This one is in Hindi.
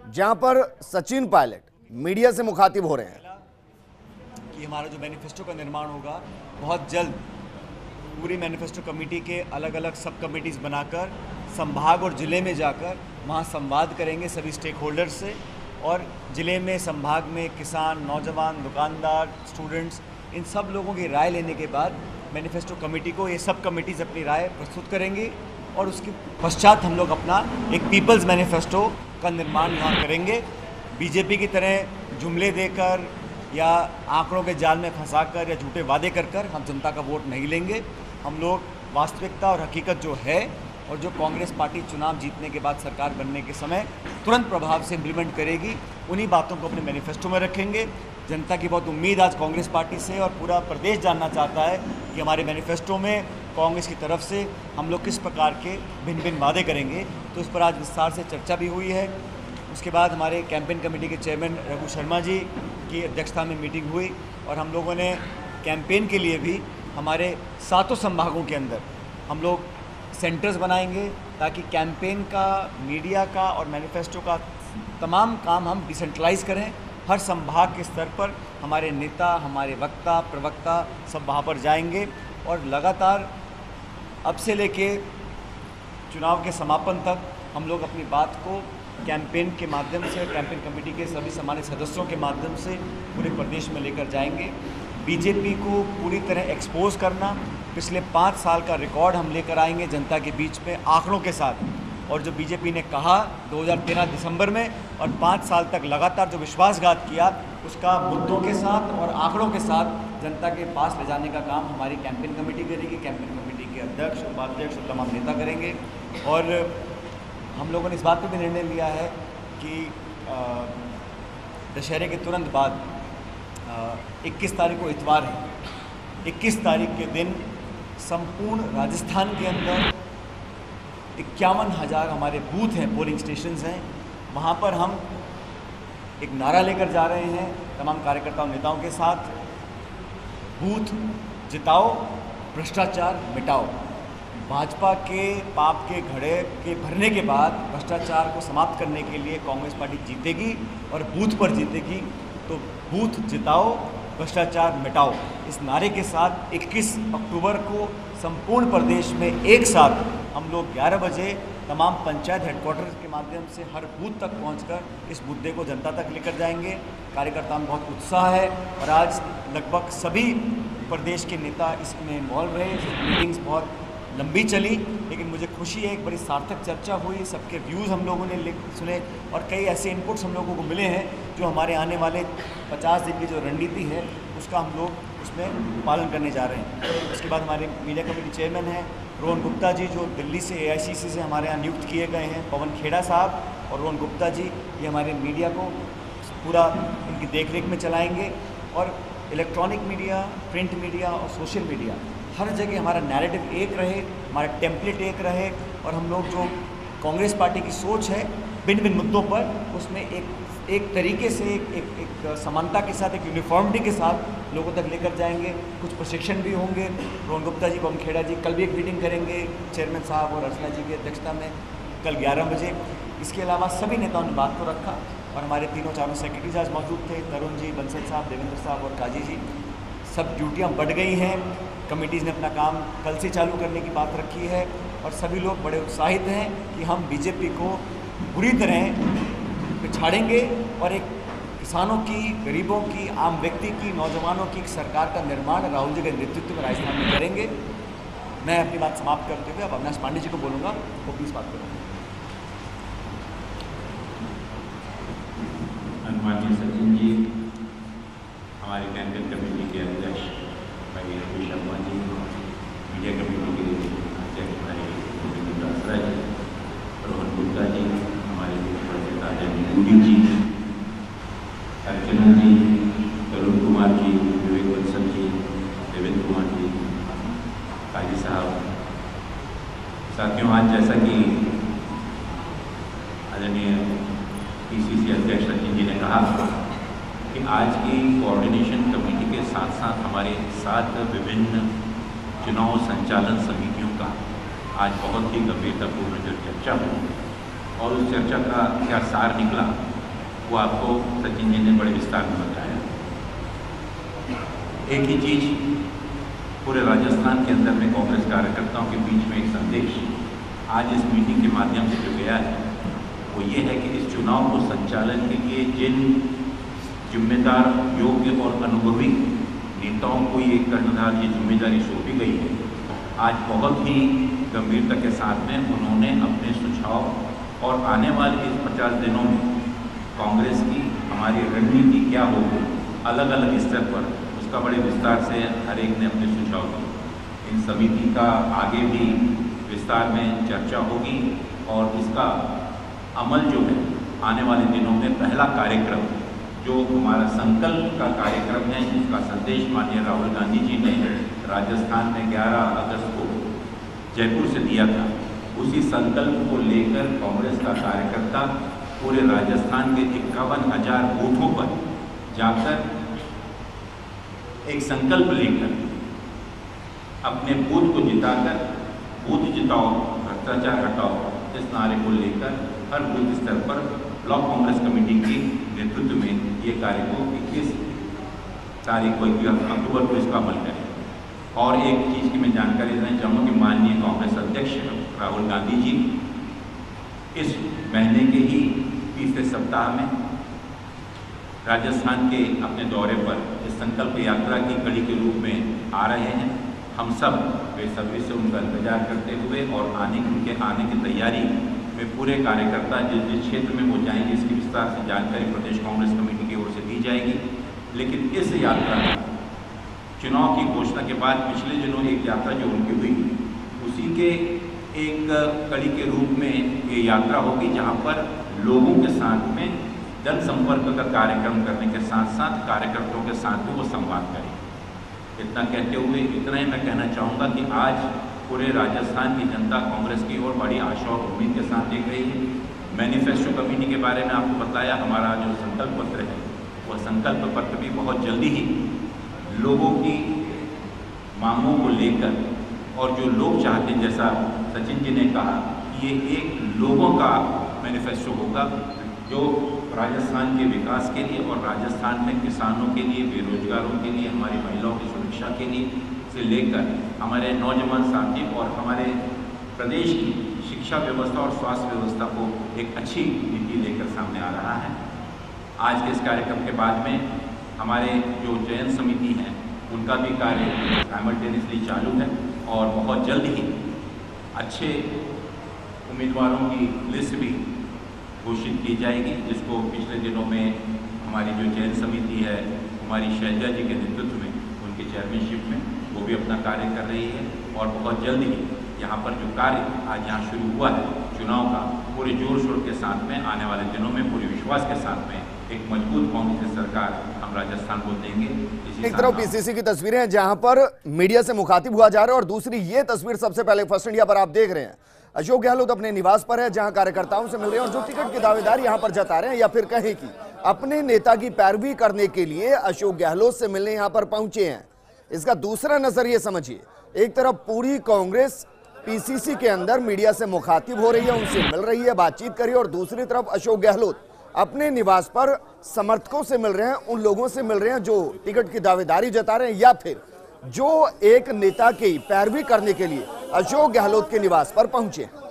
जहां पर सचिन पायलट मीडिया से मुखातिब हो रहे हैं कि हमारा जो मैनिफेस्टो का निर्माण होगा बहुत जल्द पूरी मैनिफेस्टो कमेटी के अलग अलग सब कमेटीज़ बनाकर संभाग और ज़िले में जाकर वहाँ संवाद करेंगे सभी स्टेक होल्डर्स से, और ज़िले में संभाग में किसान, नौजवान, दुकानदार, स्टूडेंट्स, इन सब लोगों की राय लेने के बाद मैनिफेस्टो कमेटी को ये सब कमेटीज़ अपनी राय प्रस्तुत करेंगी और उसके पश्चात हम लोग अपना एक पीपल्स मैनिफेस्टो का निर्माण यहाँ करेंगे। बीजेपी की तरह जुमले देकर या आंकड़ों के जाल में फंसाकर या झूठे वादे कर कर हम जनता का वोट नहीं लेंगे। हम लोग वास्तविकता और हकीकत जो है और जो कांग्रेस पार्टी चुनाव जीतने के बाद सरकार बनने के समय तुरंत प्रभाव से इम्प्लीमेंट करेगी, उन्हीं बातों को अपने मैनिफेस्टो में रखेंगे। जनता की बहुत उम्मीद आज कांग्रेस पार्टी से और पूरा प्रदेश जानना चाहता है कि हमारे मैनिफेस्टो में कांग्रेस की तरफ से हम लोग किस प्रकार के भिन्न भिन्न वादे करेंगे। तो इस पर आज विस्तार से चर्चा भी हुई है। उसके बाद हमारे कैंपेन कमेटी के चेयरमैन रघु शर्मा जी की अध्यक्षता में मीटिंग हुई और हम लोगों ने कैंपेन के लिए भी हमारे 7 संभागों के अंदर हम लोग सेंटर्स बनाएंगे ताकि कैंपेन का, मीडिया का और मैनिफेस्टो का तमाम काम हम डिसेंट्रलाइज करें। हर संभाग के स्तर पर हमारे नेता, हमारे वक्ता, प्रवक्ता सब वहाँ पर जाएंगे और लगातार अब से लेके चुनाव के समापन तक हम लोग अपनी बात को कैंपेन के माध्यम से, कैंपेन कमेटी के सभी सामान्य सदस्यों के माध्यम से पूरे प्रदेश में लेकर जाएंगे। बीजेपी को पूरी तरह एक्सपोज करना, पिछले 5 साल का रिकॉर्ड हम लेकर आएंगे जनता के बीच में आंकड़ों के साथ, और जो बीजेपी ने कहा 2013 दिसंबर में और 5 साल तक लगातार जो विश्वासघात किया उसका मुद्दों के साथ और आंकड़ों के साथ जनता के पास ले जाने का काम हमारी कैंपेन कमेटी करेगी। कैंपेन कमेटी के अध्यक्ष, उपाध्यक्ष और तमाम नेता करेंगे। और हम लोगों ने इस बात पर भी निर्णय लिया है कि दशहरे के तुरंत बाद 21 तारीख को इतवार है, 21 तारीख के दिन संपूर्ण राजस्थान के अंदर 51,000 हमारे बूथ हैं, पोलिंग स्टेशंस हैं, वहाँ पर हम एक नारा लेकर जा रहे हैं तमाम कार्यकर्ताओं नेताओं के साथ, बूथ जिताओ, भ्रष्टाचार मिटाओ। भाजपा के पाप के घड़े के भरने के बाद भ्रष्टाचार को समाप्त करने के लिए कांग्रेस पार्टी जीतेगी और बूथ पर जीतेगी। तो बूथ जिताओ, भ्रष्टाचार मिटाओ, इस नारे के साथ 21 अक्टूबर को संपूर्ण प्रदेश में एक साथ हम लोग 11 बजे तमाम पंचायत हेडक्वार्टर के माध्यम से हर बूथ तक पहुंचकर इस मुद्दे को जनता तक लेकर जाएंगे। कार्यकर्ताओं में बहुत उत्साह है और आज लगभग सभी प्रदेश के नेता इसमें इन्वॉल्व रहे। मीटिंग्स बहुत लंबी चली, लेकिन मुझे खुशी है एक बड़ी सार्थक चर्चा हुई, सबके व्यूज़ हम लोगों ने सुने और कई ऐसे इनपुट्स हम लोगों को मिले हैं जो हमारे आने वाले 50 दिन की जो रणनीति है उसका हम लोग उसमें पालन करने जा रहे हैं। उसके बाद हमारे मीडिया कमेटी चेयरमैन हैं रोहन गुप्ता जी, जो दिल्ली से AICC से हमारे यहाँ नियुक्त किए गए हैं, पवन खेड़ा साहब और रोहन गुप्ता जी, ये हमारे मीडिया को पूरा इनकी देखरेख में चलाएँगे। और इलेक्ट्रॉनिक मीडिया, प्रिंट मीडिया और सोशल मीडिया, हर जगह हमारा नैरेटिव एक रहे, हमारा टेम्पलेट एक रहे और हम लोग जो कांग्रेस पार्टी की सोच है भिन्न भिन्न मुद्दों पर उसमें एक तरीके से एक समानता के साथ, एक यूनिफॉर्मिटी के साथ लोगों तक लेकर जाएंगे। कुछ प्रशिक्षण भी होंगे। रोहन गुप्ता जी, पवन खेड़ा जी कल भी एक मीटिंग करेंगे चेयरमैन साहब और अर्चना जी की अध्यक्षता में कल 11 बजे। इसके अलावा सभी नेताओं ने बात को रखा और हमारे तीनों चारों सेक्रेटरीज आज मौजूद थे, तरुण जी, बंसल साहब, देवेंद्र साहब और काजी जी। सब ड्यूटियाँ बढ़ गई हैं, कमेटीज़ ने अपना काम कल से चालू करने की बात रखी है और सभी लोग बड़े उत्साहित हैं कि हम बीजेपी को बुरी तरह पिछाड़ेंगे और एक किसानों की, गरीबों की, आम व्यक्ति की, नौजवानों की एक सरकार का निर्माण राहुल जी के नेतृत्व में राजस्थान में करेंगे। मैं अपनी बात समाप्त करते हुए अब अविनाश पांडे जी को बोलूँगा, वो प्लीज़ बात करूँगा। माननीय सचिन जी, हमारे कैंपेन कमेटी के अध्यक्ष भाई रघु शर्मा जी, मीडिया कमेटी के अध्यक्ष भाई देवेंद्र जी, रोहन गुप्ता जी, हमारे मोदी जी, अर्चना जी, तरुण कुमार जी, विवेक बंसल जी, देवेंद्र कुमार जी, काजी साहब। साथियों, आज जैसा कि आदरणीय PCC अध्यक्ष सचिन जी ने कहा कि आज की कोऑर्डिनेशन कमेटी के साथ साथ हमारे 7 विभिन्न चुनाव संचालन समितियों का आज बहुत ही गंभीरतापूर्ण जो चर्चा हुई और उस चर्चा का क्या सार निकला वो आपको सचिन जी ने बड़े विस्तार में बताया। एक ही चीज पूरे राजस्थान के अंदर में कांग्रेस कार्यकर्ताओं के बीच में एक संदेश आज इस मीटिंग के माध्यम से जो गया है वो ये है कि इस चुनाव को संचालन के लिए जिन जिम्मेदार, योग्य और अनुभवी नेताओं को ये कर्णधार, ये जिम्मेदारी सौंपी गई है, आज बहुत ही गंभीरता के साथ में उन्होंने अपने सुझाव और आने वाले इस 50 दिनों में कांग्रेस की हमारी रणनीति क्या होगी अलग अलग स्तर पर, उसका बड़े विस्तार से हर एक ने अपने सुझाव दिए। इन समिति का आगे भी विस्तार में चर्चा होगी और इसका अमल जो है आने वाले दिनों में पहला कार्यक्रम जो हमारा संकल्प का कार्यक्रम है, जिसका संदेश माननीय राहुल गांधी जी ने राजस्थान में 11 अगस्त को जयपुर से दिया था, उसी संकल्प को लेकर कांग्रेस का कार्यकर्ता पूरे राजस्थान के 51,000 बूथों पर जाकर एक संकल्प लेकर अपने बूथ को जिताकर, बूथ जिताओ भ्रष्टाचार हटाओ, इस नारे को लेकर हर बूथ स्तर पर ब्लॉक कांग्रेस कमेटी के नेतृत्व में ये कार्य को 21 तारीख को 21 अक्टूबर को इसका अमल करें। और एक चीज़ की मैं जानकारी देना चाहूँगा कि माननीय कांग्रेस अध्यक्ष राहुल गांधी जी इस महीने के ही तीसरे सप्ताह में राजस्थान के अपने दौरे पर इस संकल्प यात्रा की कड़ी के रूप में आ रहे हैं। हम सब बेसब्री से उनका इंतजार करते हुए और उनके आने की तैयारी में पूरे कार्यकर्ता जिस जिस क्षेत्र में वो जाएंगे इसकी विस्तार से जानकारी प्रदेश कांग्रेस कमेटी की ओर से दी जाएगी। लेकिन इस यात्रा में चुनाव की घोषणा के बाद पिछले दिनों एक यात्रा जो उनकी हुई, उसी के एक कड़ी के रूप में ये यात्रा होगी, जहाँ पर लोगों के साथ में जनसंपर्क का कार्यक्रम करने के साथ साथ कार्यकर्ताओं के साथ भी वो संवाद करें। इतना कहते हुए इतना ही मैं कहना चाहूँगा कि आज पूरे राजस्थान की जनता कांग्रेस की ओर बड़ी आशा और उम्मीद के साथ देख रही है। मैनिफेस्टो कमेटी के बारे में आपको बताया, हमारा जो संकल्प पत्र है वह संकल्प पत्र भी बहुत जल्दी ही लोगों की मांगों को लेकर और जो लोग चाहते हैं, जैसा सचिन जी ने कहा, ये एक लोगों का मैनिफेस्टो होगा जो राजस्थान के विकास के लिए और राजस्थान में किसानों के लिए, बेरोजगारों के लिए, हमारी महिलाओं की सुरक्षा के लिए से लेकर हमारे नौजवान साथी और हमारे प्रदेश की शिक्षा व्यवस्था और स्वास्थ्य व्यवस्था को एक अच्छी नीति लेकर सामने आ रहा है। आज के इस कार्यक्रम के बाद में हमारे जो चयन समिति हैं उनका भी कार्य साइमल्टेनियसली चालू है और बहुत जल्द ही अच्छे उम्मीदवारों की लिस्ट भी घोषित की जाएगी, जिसको पिछले दिनों में हमारी जो चयन समिति है हमारी शैलजा जी के नेतृत्व में, उनके चेयरमैनशिप में वो भी अपना कार्य कर रही है। और बहुत जल्द ही यहाँ पर जो कार्य आज यहाँ शुरू हुआ है चुनाव का, पूरे जोर शोर के साथ में आने वाले दिनों में पूरे विश्वास के साथ में एक मजबूत कांग्रेस सरकार हम राजस्थान को देंगे। एक तरफ पीसीसी की तस्वीरें हैं जहां पर मीडिया से मुखातिब हुआ जा रहा है और दूसरी ये तस्वीर सबसे पहले फर्स्ट इंडिया पर आप देख रहे हैं। अशोक गहलोत अपने निवास पर है जहां कार्यकर्ताओं से मिल रहे हैं और जो टिकट के दावेदार यहां पर जता रहे हैं या फिर कहें कि अपने नेता की पैरवी करने के लिए अशोक गहलोत से मिलने यहां पर पहुंचे हैं। इसका दूसरा नजरिया समझिए, एक तरफ पूरी कांग्रेस पीसीसी के अंदर मीडिया से मुखातिब हो रही है, उनसे मिल रही है, बातचीत कर रही है और दूसरी तरफ अशोक गहलोत अपने निवास पर समर्थकों से मिल रहे हैं, उन लोगों से मिल रहे हैं जो टिकट की दावेदारी जता रहे हैं या फिर जो एक नेता की पैरवी करने के लिए अशोक गहलोत के निवास पर पहुंचे हैं।